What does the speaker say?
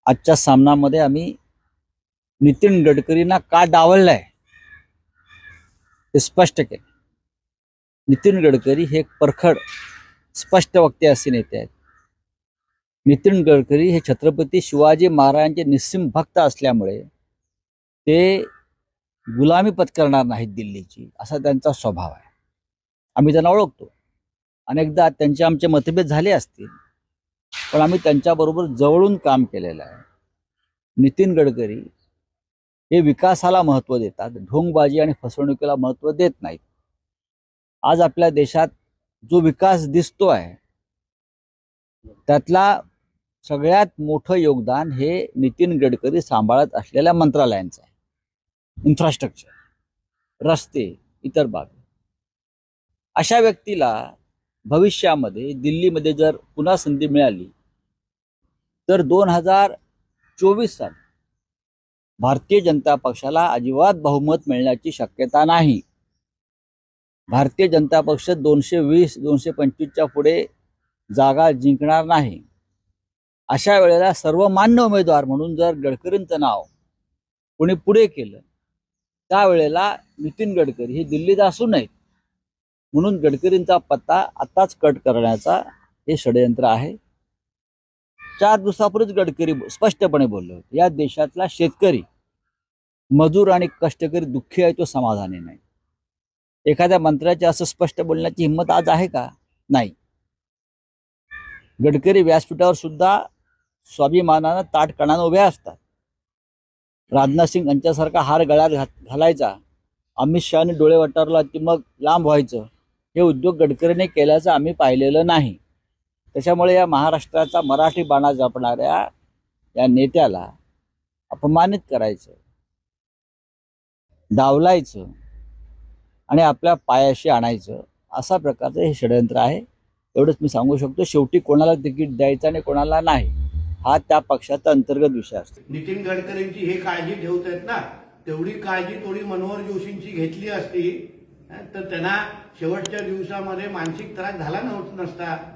आजच्या सामनामध्ये आम्ही नितीन गडकरींना का डावललाय ते स्पष्ट केले। नितीन गडकरी हे एक परखड स्पष्ट वक्ते असे नेते आहेत। नितीन गडकरी हे छत्रपती शिवाजी महाराजांचे निस्सीम भक्त असल्यामुळे ते गुलामी पत्करणार नाहीत दिल्लीची, असा त्यांचा स्वभाव आहे। आम्ही त्यांना ओळखतो, अनेकदा त्यांचे आमचे मतभेद झाले असतील, पण आम्ही त्यांच्याबरोबर जवळून काम केलेलं आहे। नितीन गडकरी हे विकासाला महत्त्व देतात, ढोंगबाजी आणि फसवणुकीला महत्त्व देत नाहीत। आज आपल्या देशात जो विकास दिसतो आहे त्यातला सगळ्यात मोठं योगदान हे नितीन गडकरी सांभाळत असलेल्या मंत्रालयांचं आहे। इन्फ्रास्ट्रक्चर, रस्ते, इतर बाबी। अशा व्यक्तीला भविष्यामध्ये दिल्लीमध्ये जर पुन्हा संधी मिळाली तर 2024 साली भारतीय जनता पक्षाला अजिबात बहुमत मिळण्याची शक्यता नाही। भारतीय जनता पक्ष 220-225च्या पुढे जागा जिंकणार नाही। अशा वेळेला सर्वमान्य उमेदवार म्हणून जर गडकरींचं नाव कोणी पुढे केलं त्यावेळेला नितीन गडकरी हे दिल्लीत असू नयेत म्हणून गडकरींचा पत्ता आताच कट करण्याचा हे षडयंत्र आहे। 4 दिवसापूर्वीच गडकरी स्पष्टपणे बोलले होते, या देशातला शेतकरी, मजूर आणि कष्टकरी दुःखी आहे, तो समाधानी नाही। एखाद्या मंत्र्याचे असं स्पष्ट बोलण्याची हिंमत आज आहे का? नाही। गडकरी व्यासपीठावर सुद्धा स्वाभिमानानं ताठकाणानं उभे असतात। राजनाथ सिंग यांच्यासारखा हार गळ्यात घालायचा, अमित शहाने डोळे वटारला की मग लांब व्हायचं, हे उद्योग गडकरीने केल्याचं आम्ही पाहिलेलं नाही। त्याच्यामुळे या महाराष्ट्राचा मराठी बाणा जपणाऱ्या या नेत्याला अपमानित करायचं, डावलायचं आणि आपल्या पायाशी आणायचं, असा प्रकारचं हे षडयंत्र आहे। एवढंच मी सांगू शकतो। शेवटी कोणाला तिकीट द्यायचं आणि कोणाला नाही हा त्या पक्षाचा अंतर्गत विषय असतो। नितीन गडकरींची हे काळजी ठेवत आहेत ना, तेवढी काळजी थोडी मनोहर जोशींची घेतली असती तर त्यांना शेवटच्या दिवसामध्ये मानसिक त्रास झाला नसता।